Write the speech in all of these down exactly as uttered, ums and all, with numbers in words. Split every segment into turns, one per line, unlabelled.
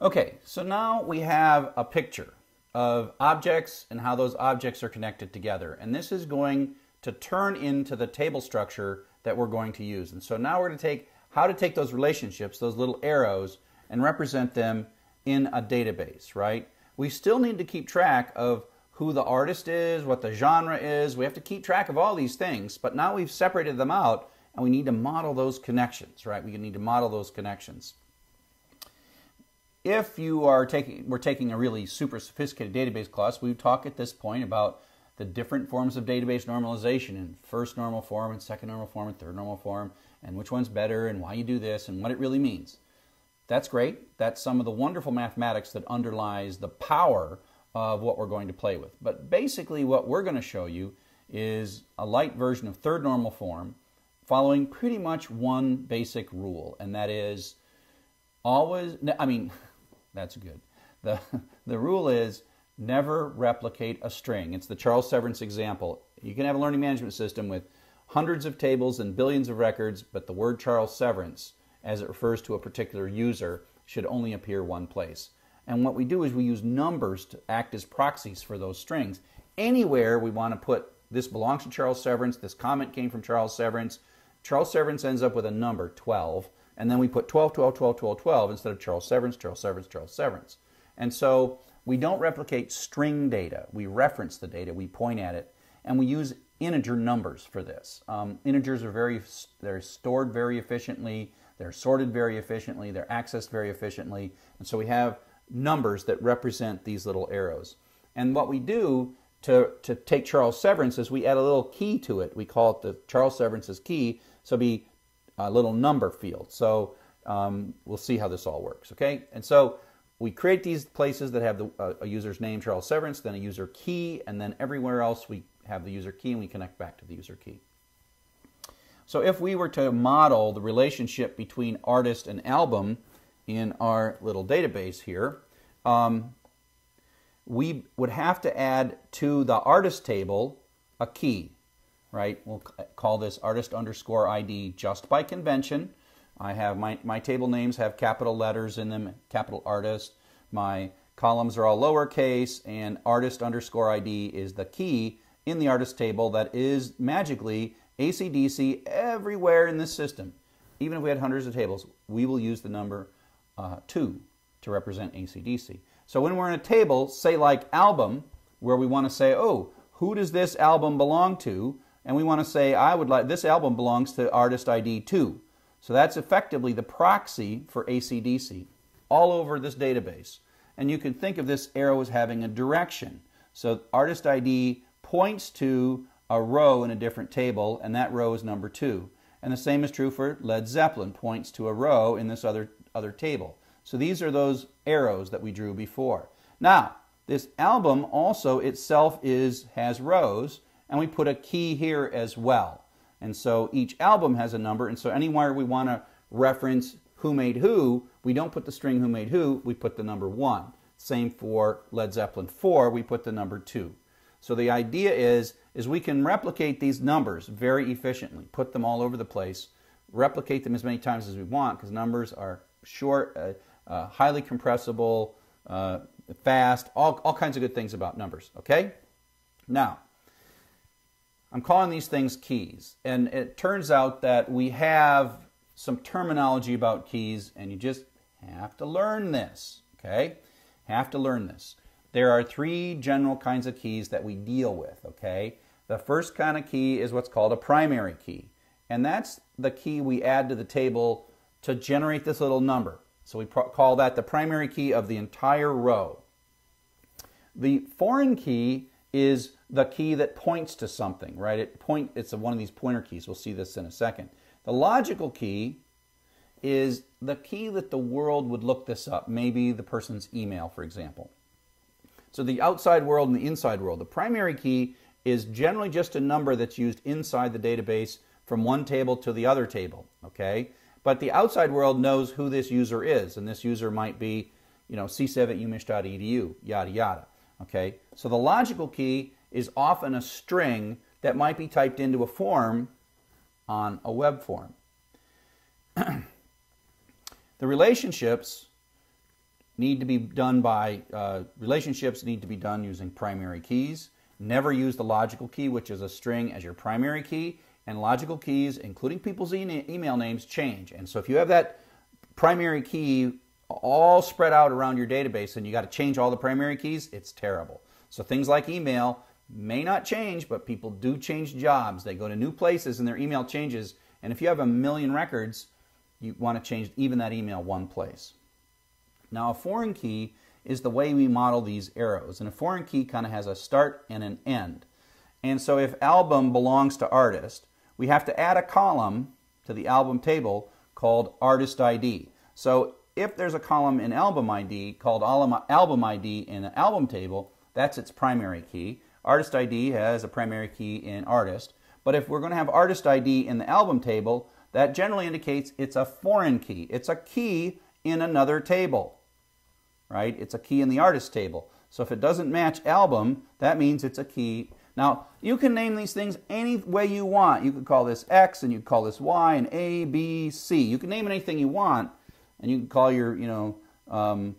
Okay, so now we have a picture of objects and how those objects are connected together. And this is going to turn into the table structure that we're going to use. And so now we're going to take how to take those relationships, those little arrows, and represent them in a database, right? We still need to keep track of who the artist is, what the genre is. We have to keep track of all these things, but now we've separated them out and we need to model those connections, right? We need to model those connections. If you are taking, we're taking a really super sophisticated database class, we've talked at this point about the different forms of database normalization in first normal form and second normal form and third normal form, and which one's better and why you do this and what it really means. That's great. That's some of the wonderful mathematics that underlies the power of what we're going to play with. But basically what we're going to show you is a light version of third normal form following pretty much one basic rule, and that is always, I mean, that's good. The, the rule is never replicate a string. It's the Charles Severance example. You can have a learning management system with hundreds of tables and billions of records, but the word Charles Severance, as it refers to a particular user, should only appear one place. And what we do is we use numbers to act as proxies for those strings. Anywhere we want to put, this belongs to Charles Severance, this comment came from Charles Severance, Charles Severance ends up with a number, twelve, and then we put twelve, twelve, twelve, twelve, twelve instead of Charles Severance, Charles Severance, Charles Severance. And so we don't replicate string data. We reference the data, we point at it, and we use integer numbers for this. Um, integers are very, they're stored very efficiently, they're sorted very efficiently, they're accessed very efficiently, and so we have numbers that represent these little arrows. And what we do to, to take Charles Severance is we add a little key to it. We call it the Charles Severance's key, so it'll be a little number field. So um, we'll see how this all works, okay? And so we create these places that have the, uh, a user's name, Charles Severance, then a user key, and then everywhere else we have the user key and we connect back to the user key. So if we were to model the relationship between artist and album in our little database here, um, we would have to add to the artist table a key, right? We'll call this artist underscore I D just by convention. I have my, my table names have capital letters in them, capital artist. My columns are all lowercase, and artist underscore I D is the key in the artist table that is magically A C D C everywhere in this system. Even if we had hundreds of tables, we will use the number uh, two to represent A C D C. So when we're in a table, say like album, where we want to say, oh, who does this album belong to? And we want to say, I would like, this album belongs to artist I D two. So that's effectively the proxy for A C D C all over this database. And you can think of this arrow as having a direction. So artist I D points to a row in a different table, and that row is number two. And the same is true for Led Zeppelin, points to a row in this other, other table. So these are those arrows that we drew before. Now, this album also itself is, has rows, and we put a key here as well. And so each album has a number, and so anywhere we want to reference who made who, we don't put the string who made who, we put the number one. Same for Led Zeppelin four, we put the number two. So the idea is, is we can replicate these numbers very efficiently, put them all over the place, replicate them as many times as we want, because numbers are short, uh, uh, highly compressible, uh, fast, all, all kinds of good things about numbers, okay? Now, I'm calling these things keys, and it turns out that we have some terminology about keys, and you just have to learn this, okay? Have to learn this. There are three general kinds of keys that we deal with, okay? The first kind of key is what's called a primary key, and that's the key we add to the table to generate this little number. So we call that the primary key of the entire row. The foreign key is the key that points to something, right? It point, it's a, one of these pointer keys. We'll see this in a second. The logical key is the key that the world would look this up, maybe the person's email, for example. So the outside world and the inside world. The primary key is generally just a number that's used inside the database from one table to the other table, okay? But the outside world knows who this user is, and this user might be, you know, c seven at umich dot e d u, yada, yada, okay? So the logical key is often a string that might be typed into a form on a web form. The relationships need to be done by, uh, relationships need to be done using primary keys. Never use the logical key, which is a string, as your primary key. And logical keys, including people's e email names, change. And so if you have that primary key all spread out around your database and you got to change all the primary keys, it's terrible. So things like email may not change, but people do change jobs. They go to new places and their email changes. And if you have a million records, you want to change even that email one place. Now, a foreign key is the way we model these arrows. And a foreign key kind of has a start and an end. And so if album belongs to artist, we have to add a column to the album table called artist I D. So if there's a column in album I D called album I D in an album table, that's its primary key. Artist I D has a primary key in artist. But if we're going to have artist I D in the album table, that generally indicates it's a foreign key. It's a key in another table, right? It's a key in the artist table. So if it doesn't match album, that means it's a key. Now, you can name these things any way you want. You could call this X, and you could call this Y, and A, B, C. You can name it anything you want, and you can call your, you know, um,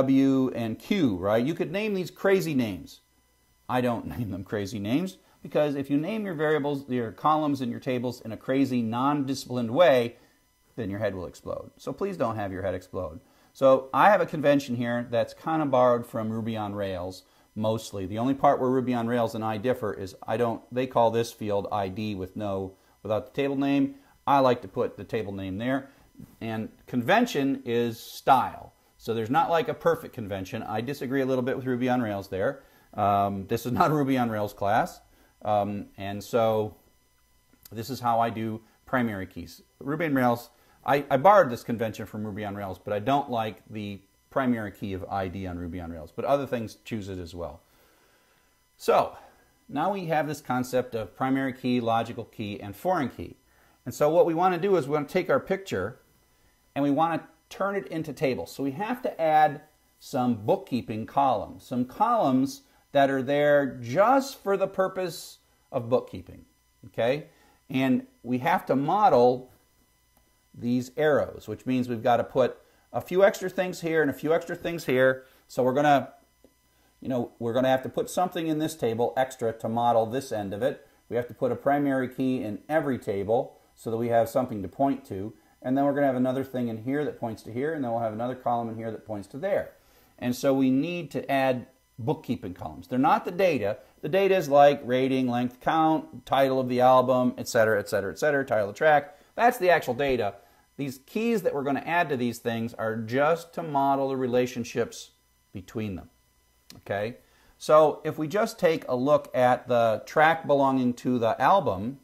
W and Q, right? You could name these crazy names. I don't name them crazy names, because if you name your variables, your columns and your tables in a crazy, non-disciplined way, then your head will explode. So please don't have your head explode. So I have a convention here that's kind of borrowed from Ruby on Rails. Mostly. The only part where Ruby on Rails and I differ is I don't, they call this field I D with no, without the table name. I like to put the table name there. And convention is style. So there's not like a perfect convention. I disagree a little bit with Ruby on Rails there. Um, this is not a Ruby on Rails class. Um, and so this is how I do primary keys. Ruby on Rails, I, I borrowed this convention from Ruby on Rails, but I don't like the primary key of I D on Ruby on Rails, but other things choose it as well. So now we have this concept of primary key, logical key, and foreign key. And so what we want to do is we want to take our picture and we want to turn it into tables. So we have to add some bookkeeping columns, some columns that are there just for the purpose of bookkeeping, okay? And we have to model these arrows, which means we've got to put a few extra things here and a few extra things here. So we're going to, you know, we're going to have to put something in this table extra to model this end of it. We have to put a primary key in every table so that we have something to point to. And then we're going to have another thing in here that points to here, and then we'll have another column in here that points to there. And so we need to add bookkeeping columns. They're not the data. The data is like rating, length, count, title of the album, et cetera, et cetera, et cetera, title of the track. That's the actual data. These keys that we're going to add to these things are just to model the relationships between them. Okay? So if we just take a look at the track belonging to the album,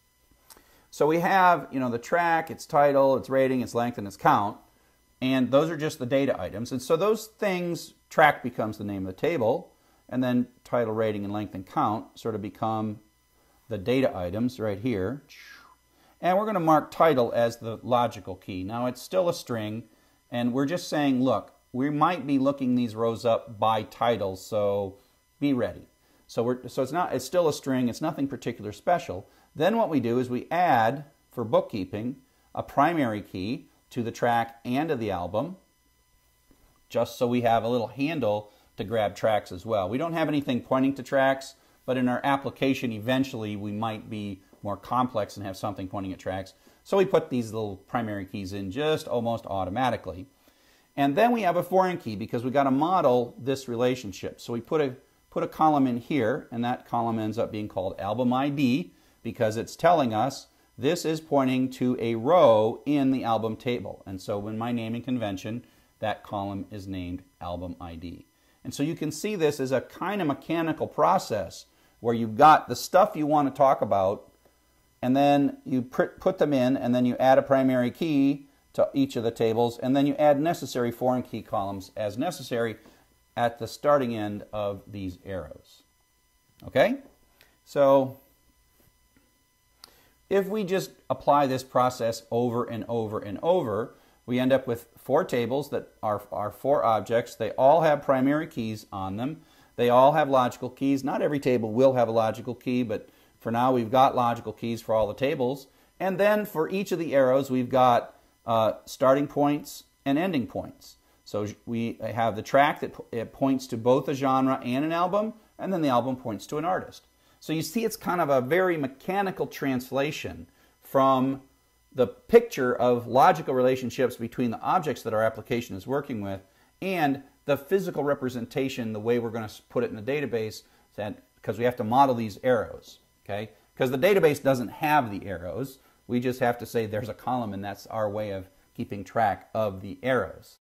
so we have, you know, the track, its title, its rating, its length, and its count, and those are just the data items. And so those things, track becomes the name of the table, and then title, rating, and length, and count sort of become the data items right here. And we're going to mark title as the logical key. Now it's still a string, and we're just saying, look, we might be looking these rows up by title, so be ready. So we're so it's not it's still a string, it's nothing particular special. Then what we do is we add, for bookkeeping, a primary key to the track and to the album, just so we have a little handle to grab tracks as well. We don't have anything pointing to tracks, but in our application eventually we might be more complex and have something pointing at tracks. So we put these little primary keys in just almost automatically. And then we have a foreign key because we've got to model this relationship. So we put a, put a column in here, and that column ends up being called album I D because it's telling us this is pointing to a row in the album table. And so in my naming convention, that column is named album I D. And so you can see this as a kind of mechanical process where you've got the stuff you want to talk about, and then you put them in, and then you add a primary key to each of the tables, and then you add necessary foreign key columns as necessary at the starting end of these arrows. Okay? So if we just apply this process over and over and over, we end up with four tables that are, are four objects. They all have primary keys on them. They all have logical keys. Not every table will have a logical key, but for now we've got logical keys for all the tables. And then for each of the arrows we've got uh, starting points and ending points. So we have the track that it points to both a genre and an album, and then the album points to an artist. So you see it's kind of a very mechanical translation from the picture of logical relationships between the objects that our application is working with and the physical representation, the way we're going to put it in the database, that, because we have to model these arrows, okay? Because the database doesn't have the arrows. We just have to say there's a column, and that's our way of keeping track of the arrows.